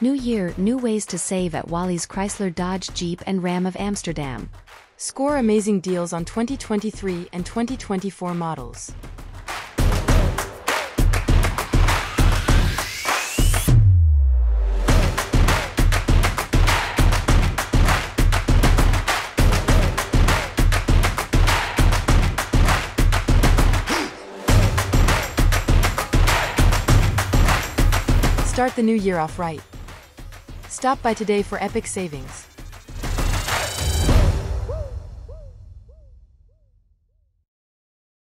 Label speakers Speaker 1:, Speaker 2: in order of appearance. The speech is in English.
Speaker 1: New year, new ways to save at Wally's Chrysler, Dodge, Jeep and Ram of Amsterdam.
Speaker 2: Score amazing deals on 2023 and 2024 models. Start the new year off right. Stop by today for epic savings.